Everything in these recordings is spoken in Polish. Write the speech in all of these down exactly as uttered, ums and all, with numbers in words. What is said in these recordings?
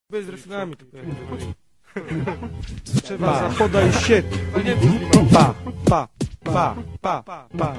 Bez refrenami tylko. Trzeba zapodaj się. Pa, pa, pa, pa, pa, pa.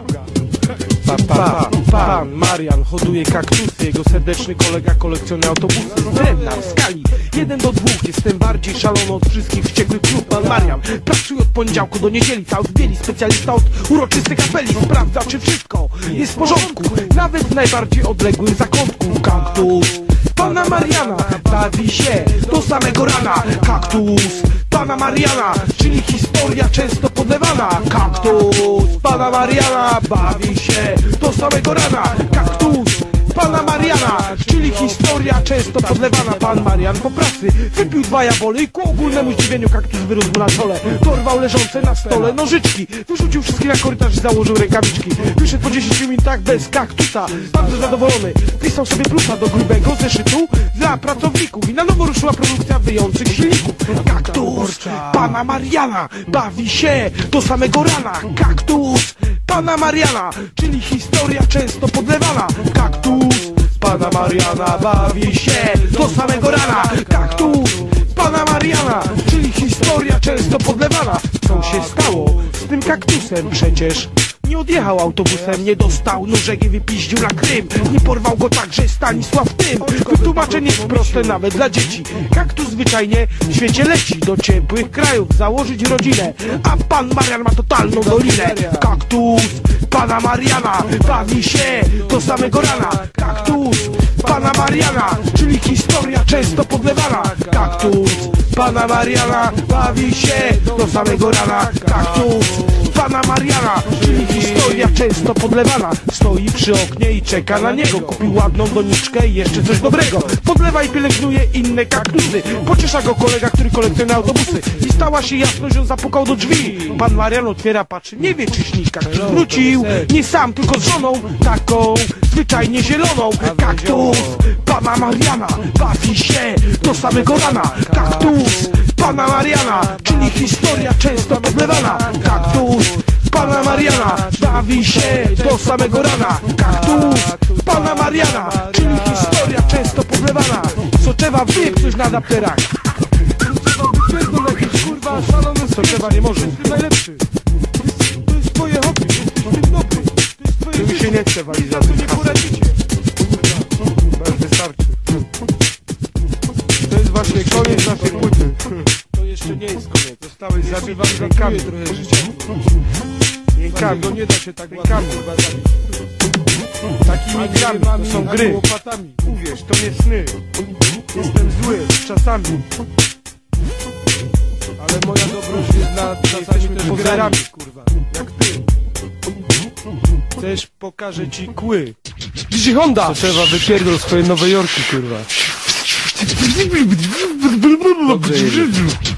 Pa, pa, pan Marian hoduje kaktusy. Jego serdeczny kolega kolekcjonuje autobusy. Z drewna w skali jeden do dwóch. Jestem bardziej szalony od wszystkich. Wściekły klub pan Marian pracuje od poniedziałku do niedzieli. Cały w bieli, specjalista od uroczystych apeli. Sprawdza, czy wszystko jest w porządku, nawet w najbardziej odległym zakątku. Kaktus pana Mariana bawi się do samego rana. Kaktus pana Mariana, czyli historia często podlewana. Kaktus pana Mariana bawi się do samego rana. Kaktus pana Mariana, czyli historia często podlewana. Pan Marian po pracy wypił dwa jabole i ku ogólnemu zdziwieniu kaktus wyrósł mu na czole. Dorwał leżące na stole nożyczki, wyrzucił wszystkie na korytarz i założył rękawiczki. Wyszedł po dziesięciu minutach bez kaktusa, bardzo zadowolony. Pisał sobie plusa do grubego zeszytu dla pracowników i na nowo ruszyła produkcja wyjących silników. Kaktus pana Mariana bawi się do samego rana. Kaktus pana Mariana, czyli historia często podlewana. Kaktus pana Mariana bawi się do samego rana. Kaktus pana Mariana, czyli historia często podlewana. Co się stało z tym kaktusem? Przecież nie odjechał autobusem, nie dostał nóżek i wypiździł na Krym. Nie porwał go także Stanisław Tym. Wytłumaczenie jest proste nawet dla dzieci. Kaktus zwyczajnie w świecie leci do ciepłych krajów założyć rodzinę, a pan Marian ma totalną dolinę. Kaktus pana Mariana bawi się do samego rana. Kaktus pana Mariana, czyli historia często podlewana. Kaktus pana Mariana bawi się do samego rana. Kaktus pana Mariana, czyli historia często podlewana. Stoi przy oknie i czeka na niego. Kupił ładną doniczkę i jeszcze coś dobrego. Podlewa i pielęgnuje inne kaktusy. Pociesza go kolega, który kolekcjonuje autobusy. I stała się jasność, on zapukał do drzwi. Pan Marian otwiera, patrzy, nie wie czy śni. Kaktus wrócił, nie sam, tylko z żoną, taką zwyczajnie zieloną. Kaktus pana Mariana bawi się do samego rana. Kaktus pana Mariana, czyli historia często podlewana. Kaktus pana Mariana bawi się do samego rana. Kaktus pana Mariana, czyli historia często podlewana. Soczewa wie coś na adapterach. Soczewa jakieś kurwa szalone. Soczewa nie może, jest najlepszy. To jest twoje hobby, jesteś w tym dobry. To jest twoje życie. Mi się nie chce walić, za to nie poradzicie. Chyba już wystarczy. To jest właśnie koniec naszej płyty. To jeszcze nie jest koniec. Zostałeś zabity rękami trochę życia. Rękami, to nie da się tak rękami zabić. Takimi grami, to są gry. Uwierz, to nie sny. Jestem zły, czasami. Ale moja dobroć jest na czasami też pozerami, kurwa. Jak ty. Chcesz, pokażę ci kły. Dzisiaj Honda! To trzeba wypierdol swoje Nowe Jorki, kurwa. Dobrze jedzie.